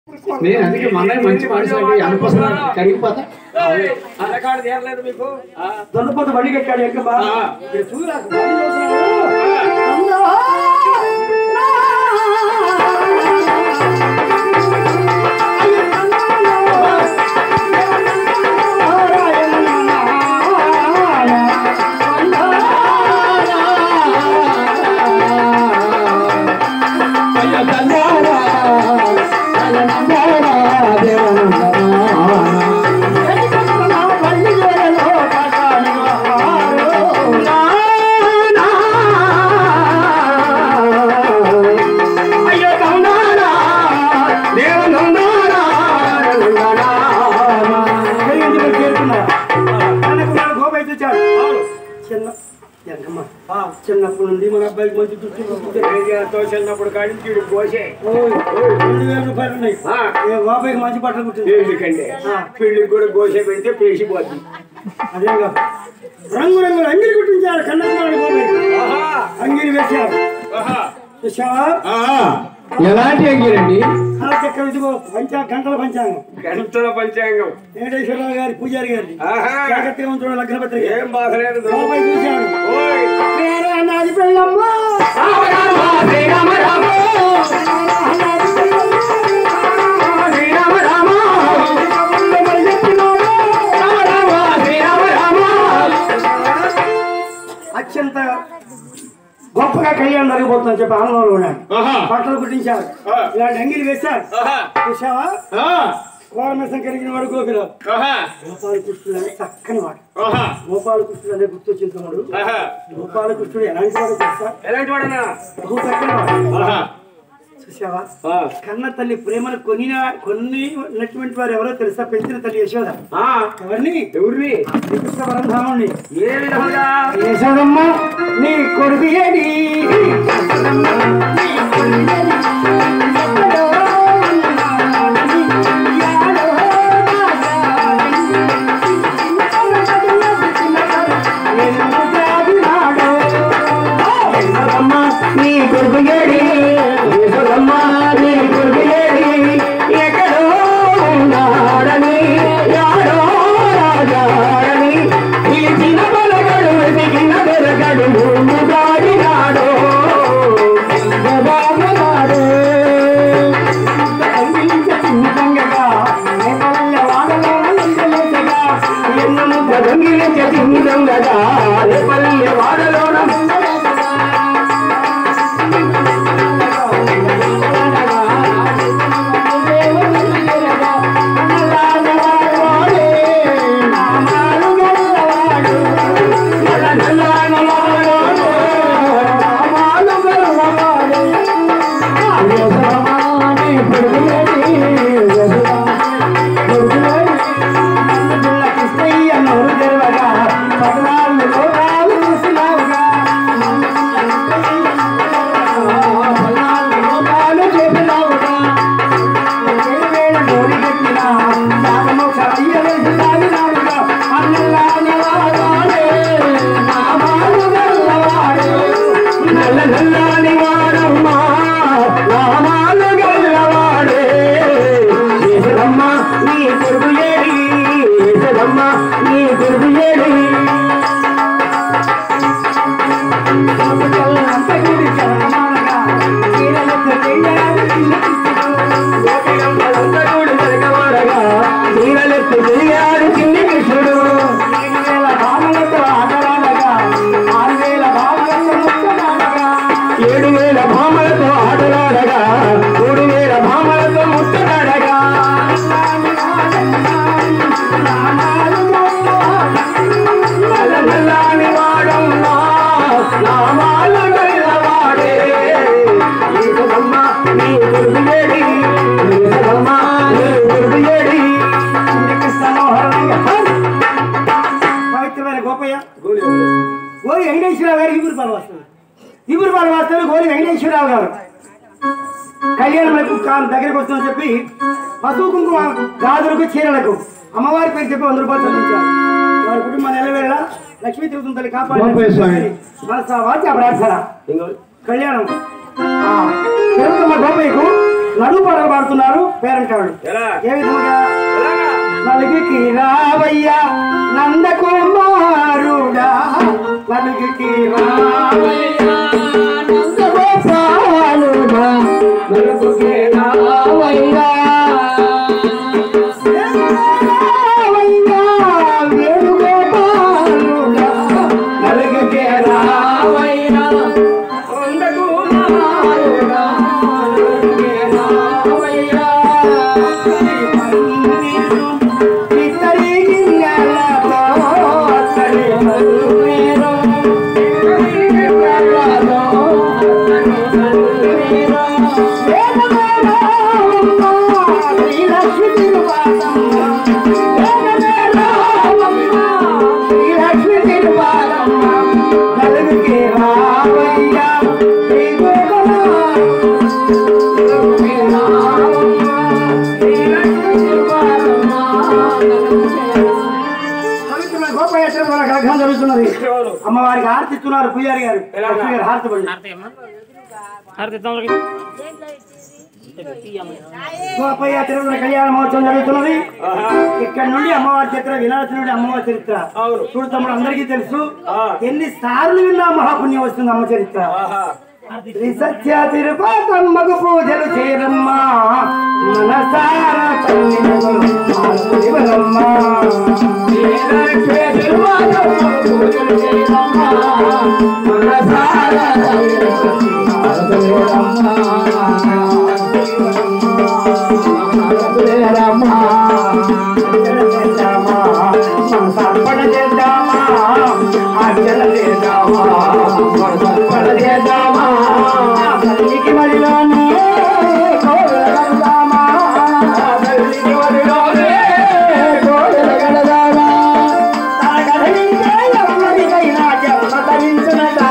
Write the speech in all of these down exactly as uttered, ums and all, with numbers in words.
నేను అందుకే మన మంచి మనిషి అనుకోసం కరిగిపోతా అలకాడు తీరలేదు మీకు దొండపోత బండి కట్టాడు ఎక్క చూడ చిన్నప్పటి నుండి మన అబ్బాయికి మంచి చుట్టూ చిన్నప్పుడు కాడి వీడు కోసే రెండు వేల రూపాయలు ఉన్నాయి బాబాయికి మంచి బట్టలు కుట్టింది ఎందుకంటే పెళ్లికి కూడా కోసే పెడితే పేసిపోద్ది అదేగా రంగు రంగులు అంగిలి కుట్టించారు కన్నమ్మాడు బాబాయ్ అంగిలి వేశారు చూసావా ఎలాంటి అంగీరండి పంచా గంటల పంచాంగం గంటల పంచాంగం వెంకటేశ్వరరావు గారి పూజారి గారి జాగ్రత్తగా ఉంచడం లగ్న పత్రిక ఏం బాధలేదు బాబాయ్ చూశాడు నాది అత్యంత గొప్పగా కళ్యాణం జరగబోతుందని చెప్పి ఆనందంలో ఉన్నాడు బట్టలు కుట్టించారు ఇలాంటి అంగిలి వేశారు చూసావా కోరమేసం కలిగిన వాడు గోపిరావు గోపాల కృష్ణుడు అనే చక్కని వాడు గోపాల కృష్ణుడు అనే గుర్తొచ్చిన తమ్ముడు గోపాల కృష్ణుడు ఎలాంటి వాడు తెలుసా ఎలాంటి వాడన్నా బహు చక్కని వాడు చూసావా కన్న తల్లి ప్రేమను కొని కొన్నినటువంటి వారు ఎవరో తెలుసా పెంచిన తల్లి యశోద ఎవరిని ఎవరిని శ్రీకృష్ణ పరంధాముని ఏ విధంగా యశోదమ్మ నీ కొడుకు ఏడి నీ కొడుకు ఏడి యశోదమ్మ నీ కొడుకు ఏడి ఎక్కడో ఉన్నాడని యాడో రాజాడని ఈ చిన్న బలగడు దిగిన బెరగడు మూడు దాడినాడో బాబునాడు చిన్నగా వాడలో ఎన్నో దొంగిలించ చిన్నగా పల్లె వాడలో గోరి వెంకటేశ్వరరావు గారు ఈబూరు పాలు వస్తారు ఈబూరు పాలు వస్తారు గోరి వెంకటేశ్వరరావు గారు కళ్యాణములకు దగ్గరికి వస్తుందని చెప్పి పసుపు కుంకుమ గాజులకు చీరలకు అమ్మవారి పేరు చెప్పి వంద రూపాయలు చెల్లించారు. వారి కుటుంబం నెలవేళ లక్ష్మీ తిరుగుతుంది తల్లి కాపాడు మనసా వాచ ప్రార్థన కళ్యాణం తిరుగుతున్న గోపయ్యకు నడుము పాటలు పాడుతున్నారు పేరంటాడు. ఏ విధముగా? నలుగుకి రావయ్యా నందకుమారుడా, నలుగుకి రావయ్యా నందగోపాలుడా, నలుగుకి రావయ్యా వేణుగోపాలుడా, నలుగుకి రావయ్యా నందకుమారుడా, నలుగుకి రావయ్యా జరుగుతున్నది. అమ్మవారికి హారతి ఇస్తున్నారు పూజారి గారు. హారతి గోపయ్య తిరుమల కళ్యాణ మహోత్సవం జరుగుతున్నది. ఇక్కడ నుండి అమ్మవారి చరిత్ర వినాల్సిన నుండి అమ్మవారి చరిత్ర చూడు తమ్ముడు అందరికీ తెలుసు. ఎన్ని సార్లు విన్నా మహాపుణ్యం వస్తుంది అమ్మ చరిత్ర. సత్య తిరుపతమ్మకు పూజలు చేరమ్మా మనసారా తిరుపతమ్మా మనసారా సమర్పణ చేద్దామా అర్చన చేద్దామా సమర్పణ చేద్దామా తల్లికి మడిలోనే కోడలగలదామా తల్లికి మడిలోనే కోడలగలదామా తనకదలించే ఎవ్వరికైనా జన్మ తరించునదా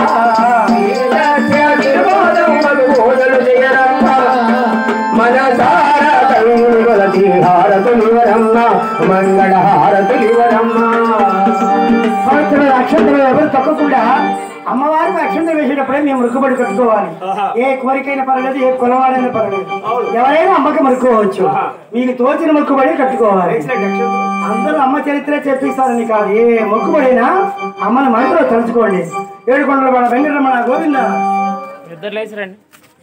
పూజలు చేయరమ్మా మనసారా తల్లి హారతులివరమ్మ మంగళ హారతులివరమ్మ. అక్షంతలు ఎవరు తప్పకుండా అమ్మవారికి అక్షంతలు వేసేటప్పుడే మేము మృక్కుబడి కట్టుకోవాలి. ఏ కోరికైనా పర్వాలేదు, ఏ కొలవాడైనా పర్వాలేదు, ఎవరైనా అమ్మకి మరుక్కోవచ్చు. మీకు తోచిన మొక్కుబడి కట్టుకోవాలి. అందరూ అమ్మ చరిత్ర చెప్పిస్తారని కాదు, ఏ మొక్కుబడైనా అమ్మని మనసులో తలుచుకోండి. ఏడుకొండల వాడ వెంకటరమణ గోవింద ఇద్దరు లేచరండి.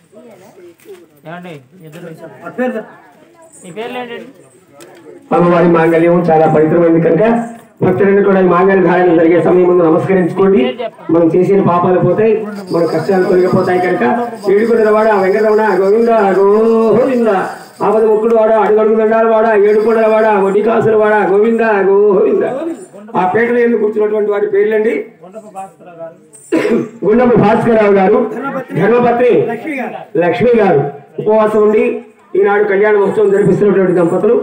అమ్మవారి మాంగళ్యం చాలా పవిత్రమైంది కనుక భక్తులను కూడా ఈ మాంగళ్య ధారణ జరిగే సమయం ముందు నమస్కరించుకోండి. మనం చేసిన పాపాలు పోతాయి, మన కష్టాలు తొలగిపోతాయి కనుక ఏడుకొండల వాడ వెంకటరమణ గోవింద గోవింద ఆపద ముక్కుడు వాడ అడుగడుగు దండాల వాడ ఏడుకొండల వాడ వడ్డీ కాసుల వాడ గోవింద గోవింద. ఆ పేటలో ఎందుకు కూర్చున్నటువంటి వారి పేర్లండి గుండపు భాస్కరరావు గారు, ధర్మపత్రి లక్ష్మి గారు ఉపవాసం ఉండి ఈనాడు కళ్యాణ మహోత్సవం జరిపిస్తున్నటువంటి దంపతులు.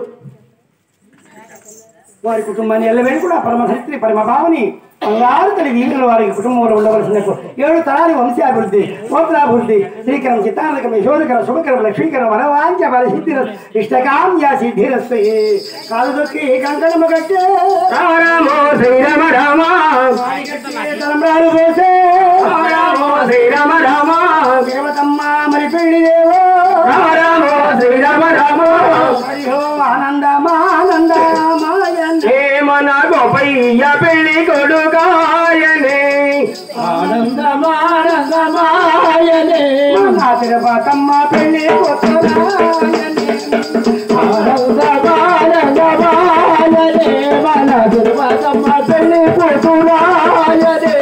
వారి కుటుంబాన్ని ఎల్లవేళ కూడా పరమశక్తి పరమభావని బంగారు తల్లి వీరుల వారికి కుటుంబంలో ఉండవలసిన ఏడు తరాలు వంశాభివృద్ధి గోత్రాభివృద్ధి శ్రీకరం చిత్తానకం యశోదకర శుభకరం లక్ష్మీకరం వరవాంచ బల సిద్ధి ఇష్టకామ్య సిద్ధిరస్త కాలు దొక్కి కంకణము కట్టే శ్రీరామ రామ తలంబ్రాలు పోసే శ్రీరామ రామ దేవతమ్మ మరి పెళ్లి దేవో శ్రీరామ రామ ఆనందమానందమాయ మన గోపయ్య పెళ్లి కొడుకాయనే ఆనందమానందమాయనే మన తిరుపతమ్మ పెళ్లి కొడుకాయనే ఆనందమానందమాయనే మన తిరుపతమ్మ పెళ్లి కొడుకాయనే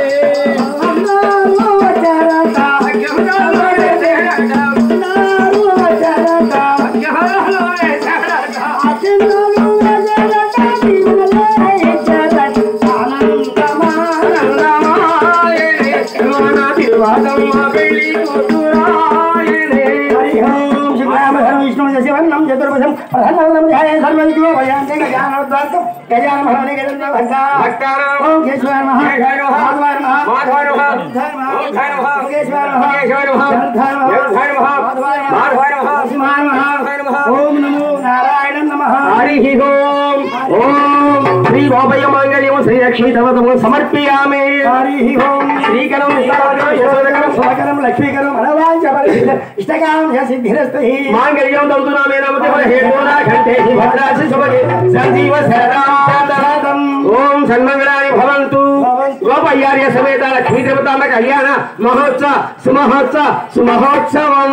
ఓం నమో నారాయణ నమః. హరి ఓం. ఓం శ్రీ గోపయ్య మాంగళ్యం శ్రీ లక్ష్మీ దేవతము సమర్పయామి. హరి ఓం. శ్రీకరం యశోదకరం శుభకరం లక్ష్మీకరం అనవాంఛ ఇష్టకాంక్ష సిద్ధిరస్తు మాంగళ్యం దౌతునామే నమతే హేతోనా కంఠే భద్రాసి శుభగే సంజీవ శరణం ఓం సన్మంగళాని భవంతు గోపయ్యార్య సమేత లక్ష్మీ దేవతాల కళ్యాణ మహోత్సవ సుమహోత్సవ సుమహోత్సవం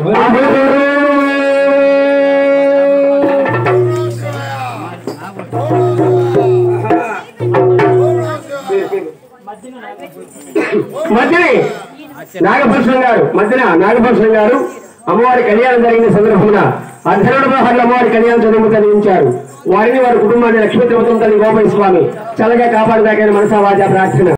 మధ్యని నాగభూషణం గారు మధ్యన నాగభూషణం గారు అమ్మవారి కళ్యాణం జరిగిన సందర్భంగా అర్ధనుడు మహర్ల అమ్మవారి కళ్యాణం చదువు చదివించారు. వారిని వారి కుటుంబాన్ని లక్ష్మీ దేవతం తల్లి గోపయ్య స్వామి చల్లగా కాపాడుదాకని మనసా వాచా ప్రార్థన.